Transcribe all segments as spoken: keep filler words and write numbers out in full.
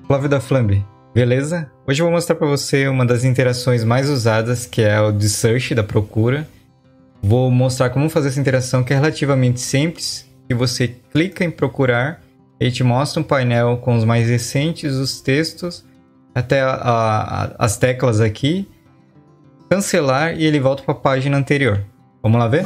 Flávio da Flambe, beleza? Hoje eu vou mostrar para você uma das interações mais usadas, que é o de search, da procura. Vou mostrar como fazer essa interação, que é relativamente simples, que você clica em procurar, ele te mostra um painel com os mais recentes, os textos, até a, a, as teclas aqui, cancelar e ele volta para a página anterior. Vamos lá ver?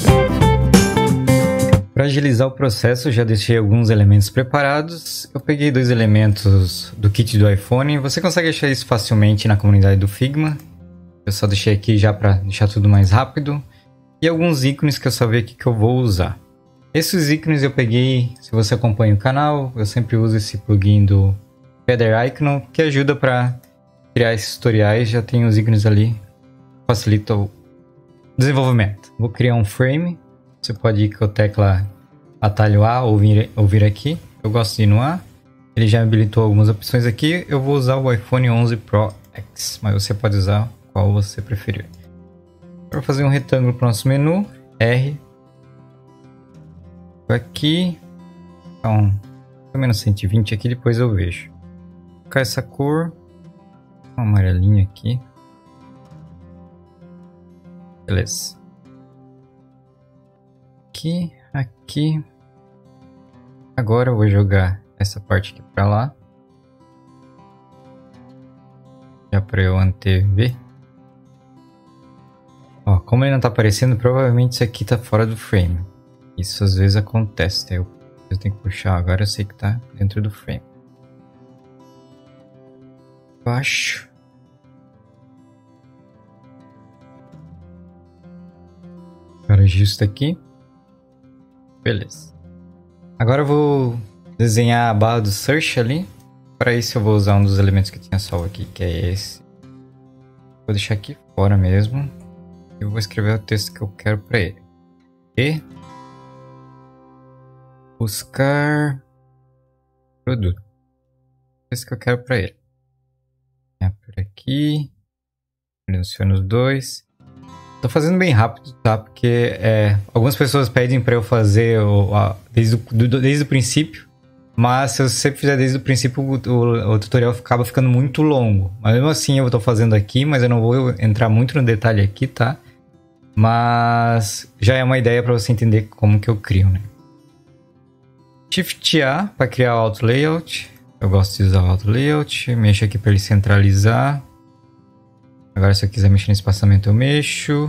Para agilizar o processo, já deixei alguns elementos preparados. Eu peguei dois elementos do kit do iPhone. Você consegue achar isso facilmente na comunidade do Figma. Eu só deixei aqui já para deixar tudo mais rápido. E alguns ícones que eu só vi aqui que eu vou usar. Esses ícones eu peguei, se você acompanha o canal, eu sempre uso esse plugin do Feather Icon, que ajuda para criar esses tutoriais. Já tem os ícones ali, facilita o desenvolvimento. Vou criar um frame. Você pode ir com a tecla atalho A ou vir, ou vir aqui. Eu gosto de ir no A. Ele já habilitou algumas opções aqui. Eu vou usar o iPhone onze Pro X, mas você pode usar qual você preferir. Para fazer um retângulo para o nosso menu, R. Aqui. Então, pelo menos cento e vinte aqui, depois eu vejo. Vou colocar essa cor. Um amarelinho aqui. Beleza. Aqui, aqui. Agora eu vou jogar essa parte aqui pra lá. Já pra eu antever. Ó, como ele não tá aparecendo, provavelmente isso aqui tá fora do frame. Isso às vezes acontece, tá? Eu, eu tenho que puxar, agora eu sei que tá dentro do frame. Baixo. Agora ajusta aqui. Beleza. Agora eu vou desenhar a barra do search ali. Para isso eu vou usar um dos elementos que tinha salvo aqui, que é esse. Vou deixar aqui fora mesmo. E vou escrever o texto que eu quero para ele. E buscar produto. O texto que eu quero para ele. É por aqui. Seleciono os dois. Tô fazendo bem rápido, tá? Porque é, algumas pessoas pedem para eu fazer o, a, desde, o, do, desde o princípio. Mas se você fizer desde o princípio, o, o, o tutorial acaba ficando muito longo. Mas mesmo assim eu tô fazendo aqui, mas eu não vou entrar muito no detalhe aqui, tá? Mas já é uma ideia para você entender como que eu crio, né? Shift A para criar o Auto Layout. Eu gosto de usar o Auto Layout. Mexo aqui para ele centralizar. Agora, se eu quiser mexer no espaçamento, eu mexo.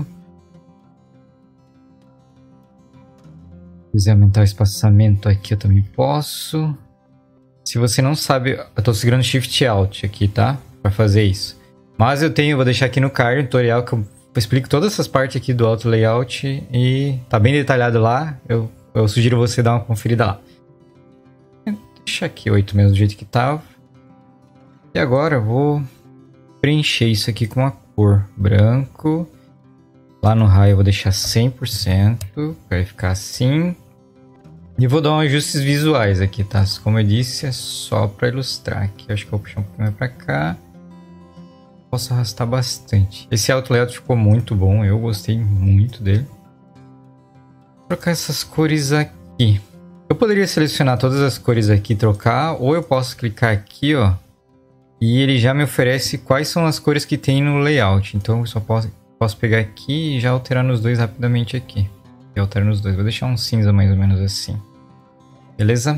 Se quiser aumentar o espaçamento aqui, eu também posso. Se você não sabe, eu estou segurando Shift Alt aqui, tá? Para fazer isso. Mas eu tenho, vou deixar aqui no card um tutorial que eu explico todas essas partes aqui do Auto Layout. E tá bem detalhado lá. Eu, eu sugiro você dar uma conferida lá. Deixa aqui oito mesmo do jeito que tava. E agora eu vou preencher isso aqui com a cor branco. Lá no raio eu vou deixar cem por cento para ficar assim. E vou dar uns ajustes visuais aqui, tá? Como eu disse, é só para ilustrar aqui. Eu acho que eu vou puxar um pouquinho mais para cá. Posso arrastar bastante. Esse Auto Layout ficou muito bom, eu gostei muito dele. Vou trocar essas cores aqui. Eu poderia selecionar todas as cores aqui e trocar, ou eu posso clicar aqui, ó. E ele já me oferece quais são as cores que tem no layout. Então eu só posso, posso pegar aqui e já alterar nos dois rapidamente aqui. E alterar nos dois. Vou deixar um cinza mais ou menos assim. Beleza?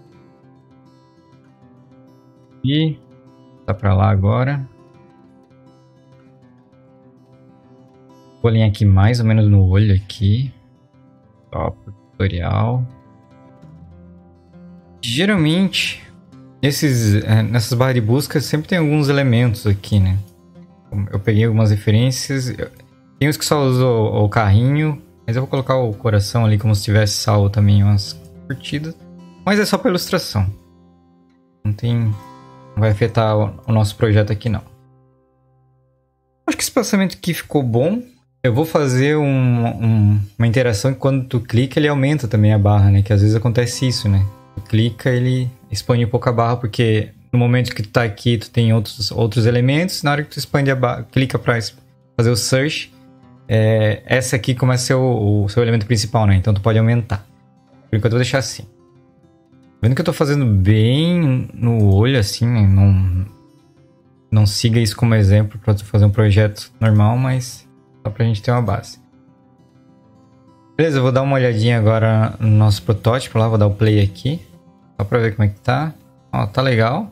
E tá pra lá agora. Vou alinhar aqui mais ou menos no olho aqui. Só pro tutorial. Geralmente... Esses, nessas barras de busca sempre tem alguns elementos aqui, né? Eu peguei algumas referências. Tem uns que só usam o, o carrinho. Mas eu vou colocar o coração ali como se tivesse salvo também umas curtidas. Mas é só para ilustração. Não tem... Não vai afetar o, o nosso projeto aqui, não. Acho que esse espaçamento aqui ficou bom. Eu vou fazer um, um, uma interação que quando tu clica ele aumenta também a barra, né? Que às vezes acontece isso, né? Tu clica, ele expande um pouco a barra, porque no momento que tu tá aqui, tu tem outros, outros elementos. Na hora que tu expande a barra, clica para fazer o search, é, essa aqui começa a ser o, o seu elemento principal, né? Então tu pode aumentar. Por enquanto eu vou deixar assim. Vendo que eu tô fazendo bem no olho, assim, né? Não, não siga isso como exemplo pra tu fazer um projeto normal, mas só pra gente ter uma base. Beleza, eu vou dar uma olhadinha agora no nosso protótipo lá, vou dar o play aqui. Só pra ver como é que tá. Ó, tá legal.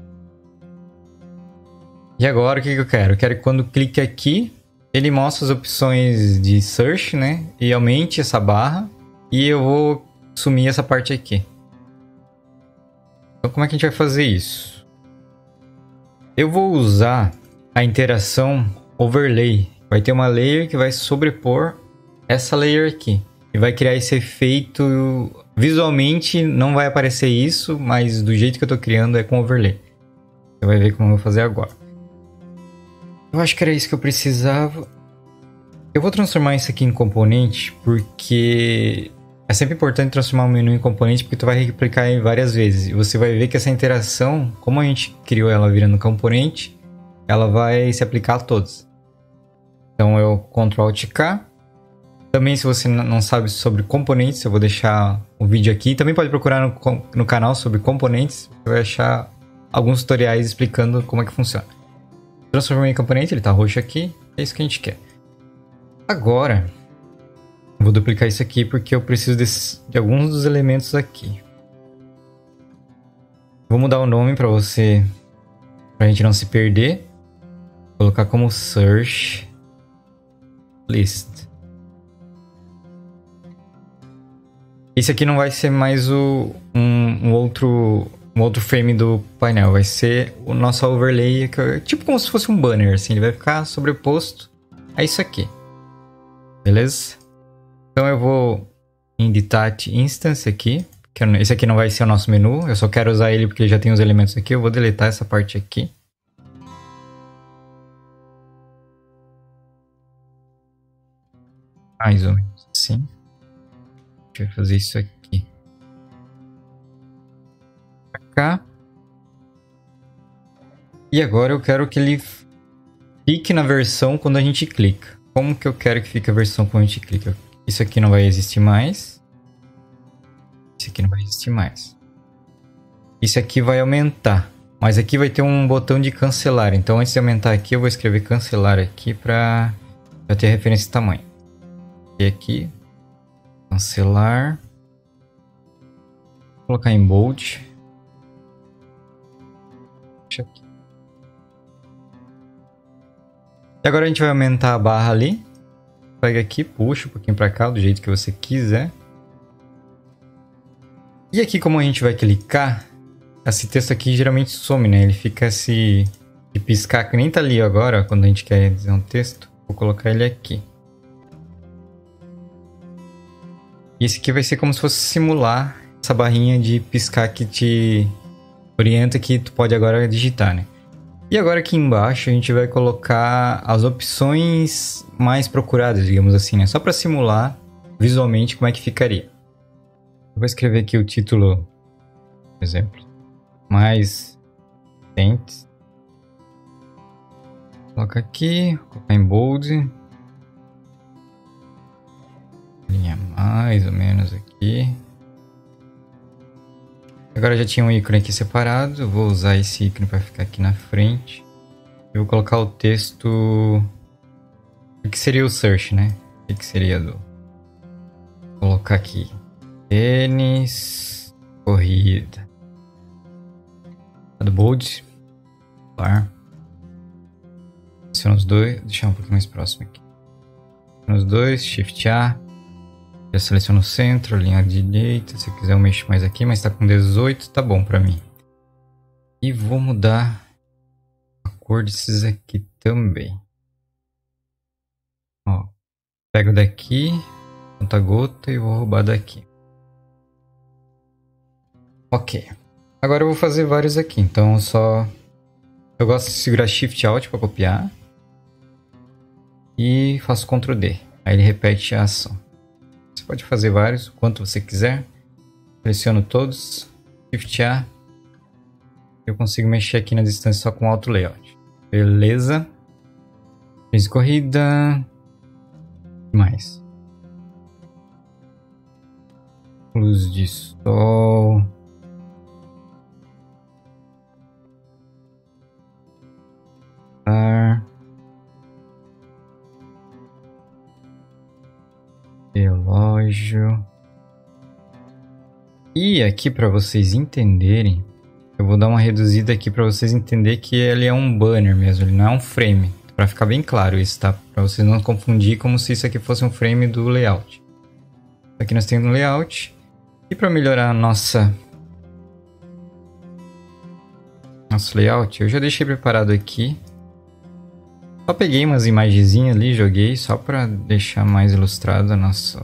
E agora o que, que eu quero? Eu quero que quando clique aqui, ele mostre as opções de search, né? E aumente essa barra. E eu vou sumir essa parte aqui. Então como é que a gente vai fazer isso? Eu vou usar a interação overlay. Vai ter uma layer que vai sobrepor essa layer aqui. E vai criar esse efeito. Visualmente não vai aparecer isso, mas do jeito que eu tô criando é com overlay. Você vai ver como eu vou fazer agora. Eu acho que era isso que eu precisava. Eu vou transformar isso aqui em componente, porque é sempre importante transformar um menu em componente, porque tu vai replicar ele várias vezes. E você vai ver que essa interação, como a gente criou ela virando componente, ela vai se aplicar a todos. Então eu control alt K. Também, se você não sabe sobre componentes, eu vou deixar o vídeo aqui. Também pode procurar no, no canal sobre componentes. Você vai achar alguns tutoriais explicando como é que funciona. Transformei em componente, ele está roxo aqui. É isso que a gente quer. Agora, eu vou duplicar isso aqui porque eu preciso desse, de alguns dos elementos aqui. Vou mudar o nome para você, para a gente não se perder. Vou colocar como search list. Esse aqui não vai ser mais o, um, um, outro, um outro frame do painel. Vai ser o nosso overlay, que é tipo como se fosse um banner, assim. Ele vai ficar sobreposto a isso aqui. Beleza? Então eu vou em detach instance aqui. Que esse aqui não vai ser o nosso menu. Eu só quero usar ele porque ele já tem os elementos aqui. Eu vou deletar essa parte aqui. Mais ou menos assim. A gente vai fazer isso aqui. Pra cá. E agora eu quero que ele fique na versão quando a gente clica. Como que eu quero que fique a versão quando a gente clica? Isso aqui não vai existir mais. Isso aqui não vai existir mais. Isso aqui vai aumentar. Mas aqui vai ter um botão de cancelar. Então antes de aumentar aqui, eu vou escrever cancelar aqui para ter referência de tamanho. E aqui. Cancelar. Vou colocar em bold. Deixa aqui. E agora a gente vai aumentar a barra ali. Pega aqui, puxa um pouquinho para cá, do jeito que você quiser. E aqui, como a gente vai clicar, esse texto aqui geralmente some, né? Ele fica se de piscar, que nem tá ali agora, quando a gente quer dizer um texto. Vou colocar ele aqui. E esse aqui vai ser como se fosse simular essa barrinha de piscar que te orienta que tu pode agora digitar, né? E agora aqui embaixo a gente vai colocar as opções mais procuradas, digamos assim, né? Só para simular visualmente como é que ficaria. Eu vou escrever aqui o título, por exemplo, mais recentes. Coloca aqui, colocar em bold. Linha mais ou menos aqui. Agora já tinha um ícone aqui separado, eu vou usar esse ícone para ficar aqui na frente. Eu vou colocar o texto... O que seria o search, né? O que seria do... Vou colocar aqui. Tênis... Corrida. Do bold. Claro. Seleciona os dois. Vou deixar um pouquinho mais próximo aqui. Seleciona os dois, Shift A. Já seleciono o centro, linha direita. Se eu quiser eu mexo mais aqui, mas tá com dezoito, tá bom pra mim. E vou mudar a cor desses aqui também. Ó, pego daqui, conta gota e vou roubar daqui. Ok. Agora eu vou fazer vários aqui, então só... Eu gosto de segurar Shift Alt para copiar. E faço control D. Aí ele repete a ação. Você pode fazer vários, o quanto você quiser. Seleciono todos. Shift A. Eu consigo mexer aqui na distância só com Auto Layout. Beleza. Fiz corrida. Mais. Luz de sol. estágio. E aqui para vocês entenderem, eu vou dar uma reduzida aqui para vocês entenderem que ele é um banner mesmo, ele não é um frame. Para ficar bem claro isso, tá? Para vocês não confundir como se isso aqui fosse um frame do layout. Aqui nós temos um layout. E para melhorar a nossa nosso layout, eu já deixei preparado aqui. Só peguei umas imagenzinhas ali, joguei só para deixar mais ilustrado a nossa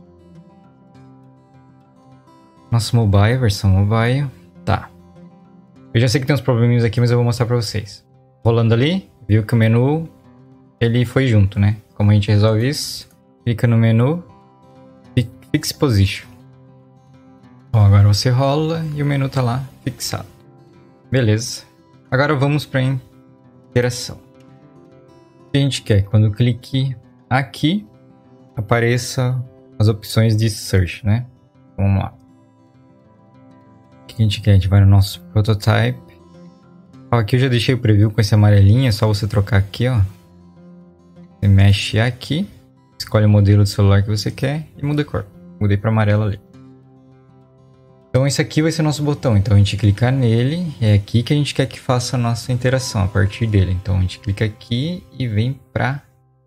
nosso mobile, versão mobile. Tá. Eu já sei que tem uns probleminhas aqui, mas eu vou mostrar para vocês. Rolando ali, viu que o menu ele foi junto, né? Como a gente resolve isso? Clica no menu Fix Position. Ó, agora você rola e o menu tá lá fixado. Beleza. Agora vamos para interação. O que a gente quer? Quando eu clique aqui, apareça as opções de search, né? Vamos lá. O que a gente quer? A gente vai no nosso prototype. Ó, aqui eu já deixei o preview com esse amarelinho, é só você trocar aqui, ó. Você mexe aqui, escolhe o modelo do celular que você quer e muda a cor. Mudei para amarelo ali. Então esse aqui vai ser nosso botão, então a gente clica nele, é aqui que a gente quer que faça a nossa interação, a partir dele. Então a gente clica aqui e vem para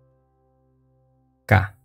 cá.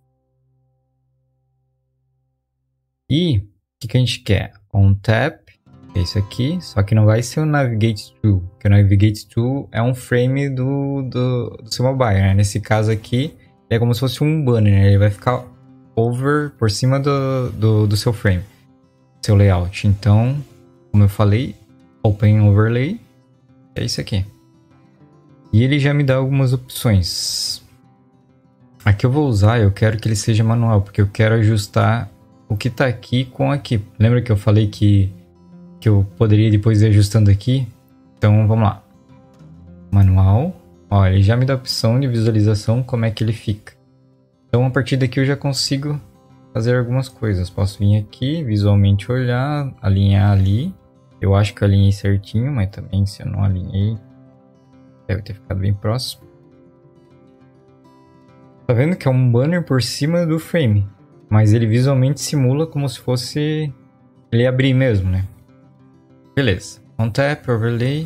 E o que, que a gente quer? On tap, é isso aqui, só que não vai ser o Navigate To, porque o Navigate To é um frame do, do, do seu mobile, né? Nesse caso aqui, é como se fosse um banner, né? Ele vai ficar over, por cima do, do, do seu frame. Seu layout. Então, como eu falei, Open Overlay é isso aqui. E ele já me dá algumas opções. Aqui eu vou usar, eu quero que ele seja manual, porque eu quero ajustar o que está aqui com aqui. Lembra que eu falei que, que eu poderia depois ir ajustando aqui? Então, vamos lá. Manual. Ó, ele já me dá a opção de visualização, como é que ele fica. Então, a partir daqui eu já consigo fazer algumas coisas. Posso vir aqui, visualmente olhar, alinhar ali. Eu acho que eu alinhei certinho, mas também se eu não alinhei, deve ter ficado bem próximo. Tá vendo que é um banner por cima do frame, mas ele visualmente simula como se fosse ele abrir mesmo, né? Beleza. On tap, overlay.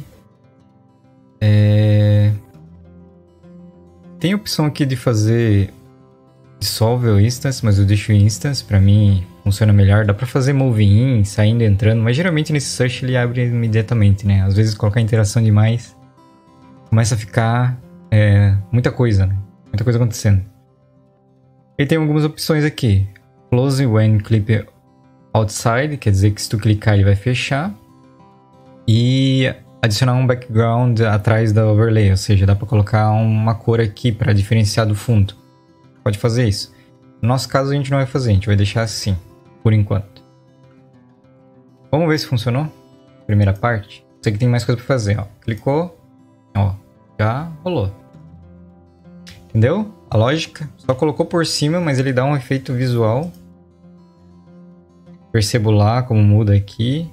É... Tem a opção aqui de fazer dissolve o instance, mas eu deixo o instance, pra mim funciona melhor. Dá pra fazer move in, saindo, entrando, mas geralmente nesse search ele abre imediatamente, né? Às vezes colocar interação demais começa a ficar é, muita coisa, né? Muita coisa acontecendo. E tem algumas opções aqui. Close when clip outside, quer dizer que se tu clicar ele vai fechar. E adicionar um background atrás da overlay, ou seja, dá pra colocar uma cor aqui pra diferenciar do fundo. Pode fazer isso. No nosso caso a gente não vai fazer, a gente vai deixar assim, por enquanto. Vamos ver se funcionou? Primeira parte. Sei que tem mais coisa para fazer, ó. Clicou, ó, já rolou. Entendeu? A lógica? Só colocou por cima, mas ele dá um efeito visual. Percebo lá como muda aqui.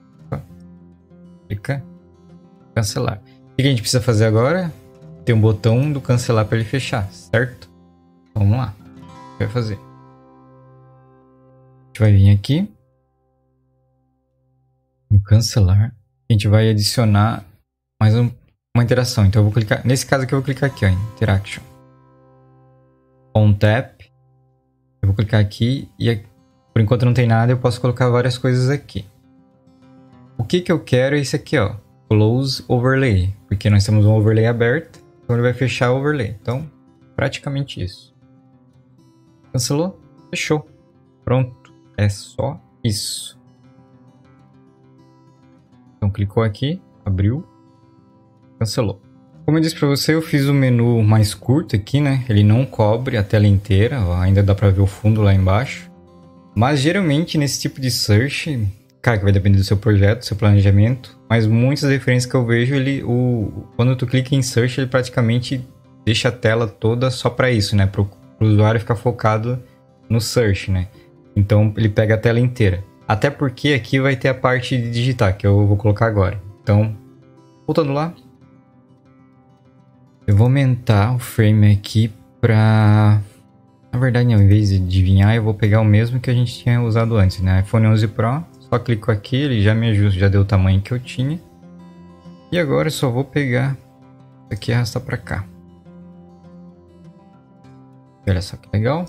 Clica. Cancelar. O que a gente precisa fazer agora? Tem um botão do cancelar para ele fechar, certo? Vamos lá. O que vai fazer? A gente vai vir aqui. No cancelar. A gente vai adicionar mais um, uma interação. Então eu vou clicar. Nesse caso aqui eu vou clicar aqui, ó. Interaction. On tap. Eu vou clicar aqui e por enquanto não tem nada, eu posso colocar várias coisas aqui. O que que eu quero é esse aqui, ó. Close Overlay. Porque nós temos um overlay aberto. Então ele vai fechar o overlay. Então, praticamente isso. Cancelou? Fechou. Pronto. É só isso. Então clicou aqui, abriu, cancelou. Como eu disse para você, eu fiz o menu mais curto aqui, né? Ele não cobre a tela inteira, ó, ainda dá para ver o fundo lá embaixo. Mas geralmente nesse tipo de search, cara, que vai depender do seu projeto, do seu planejamento, mas muitas referências que eu vejo, ele, o, quando tu clica em search, ele praticamente deixa a tela toda só para isso, né? Para o usuário ficar focado no search, né? Então ele pega a tela inteira. Até porque aqui vai ter a parte de digitar, que eu vou colocar agora. Então, voltando lá. Eu vou aumentar o frame aqui para Na verdade, não, em vez de adivinhar, eu vou pegar o mesmo que a gente tinha usado antes, né? iPhone onze Pro, só clico aqui, ele já me ajusta, já deu o tamanho que eu tinha. E agora eu só vou pegar isso aqui e arrastar pra cá. Olha só que legal.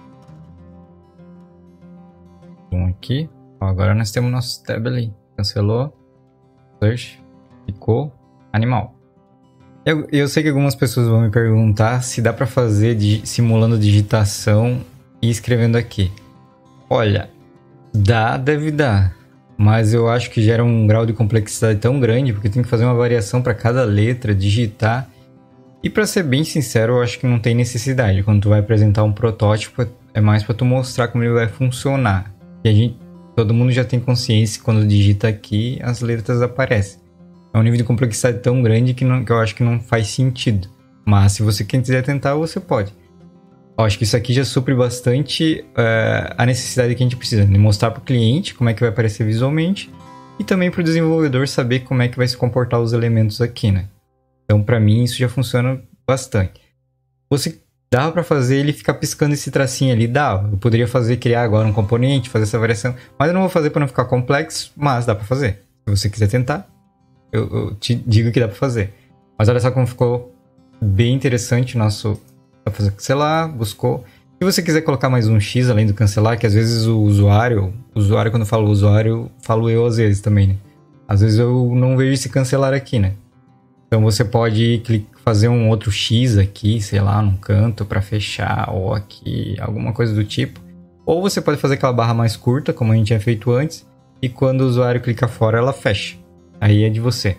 Um aqui. Ó, agora nós temos nosso tab ali. Cancelou. Search. Ficou animal. Eu, eu sei que algumas pessoas vão me perguntar se dá pra fazer digi- simulando digitação e escrevendo aqui. Olha, dá, deve dar. Mas eu acho que gera um grau de complexidade tão grande, porque tem que fazer uma variação para cada letra, digitar. E para ser bem sincero, eu acho que não tem necessidade. Quando tu vai apresentar um protótipo, é mais para tu mostrar como ele vai funcionar. E a gente, todo mundo já tem consciência que quando digita aqui, as letras aparecem. É um nível de complexidade tão grande que, não, que eu acho que não faz sentido. Mas se você quiser tentar, você pode. Eu acho que isso aqui já supre bastante uh, a necessidade que a gente precisa de mostrar para o cliente como é que vai aparecer visualmente e também para o desenvolvedor saber como é que vai se comportar os elementos aqui, né? Então, para mim, isso já funciona bastante. Você dava para fazer ele ficar piscando esse tracinho ali? Dava. Eu poderia fazer, criar agora um componente, fazer essa variação, mas eu não vou fazer para não ficar complexo, mas dá para fazer. Se você quiser tentar, eu, eu te digo que dá para fazer. Mas olha só como ficou bem interessante o nosso... Dá pra fazer cancelar, buscou. Se você quiser colocar mais um X além do cancelar, que às vezes o usuário... O usuário, quando eu falo usuário, falo eu às vezes também, né? Às vezes eu não vejo esse cancelar aqui, né? Então você pode fazer um outro X aqui, sei lá, num canto para fechar, ou aqui, alguma coisa do tipo. Ou você pode fazer aquela barra mais curta, como a gente tinha feito antes, e quando o usuário clica fora, ela fecha. Aí é de você.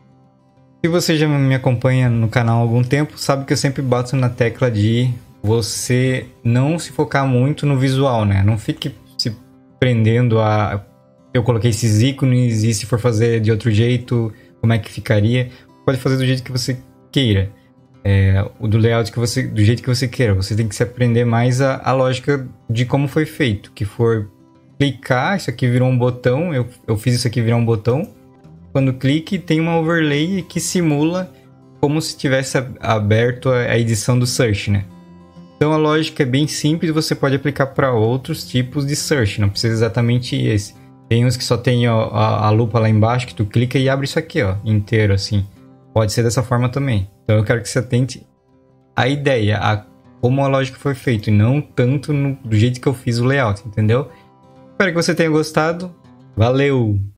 Se você já me acompanha no canal há algum tempo, sabe que eu sempre bato na tecla de você não se focar muito no visual, né? Não fique se prendendo a... Eu coloquei esses ícones e se for fazer de outro jeito, como é que ficaria? Pode fazer do jeito que você queira. É, o do layout que você, do jeito que você queira. Você tem que se aprender mais a, a lógica de como foi feito. Que for clicar, isso aqui virou um botão. Eu, eu fiz isso aqui virar um botão. Quando clique, tem uma overlay que simula como se tivesse aberto a edição do search, né? Então a lógica é bem simples, você pode aplicar para outros tipos de search, não precisa exatamente esse. Tem uns que só tem ó, a, a lupa lá embaixo, que tu clica e abre isso aqui, ó, inteiro assim. Pode ser dessa forma também. Então eu quero que você atente à ideia, a como a lógica foi feita, e não tanto no, do jeito que eu fiz o layout, entendeu? Espero que você tenha gostado. Valeu!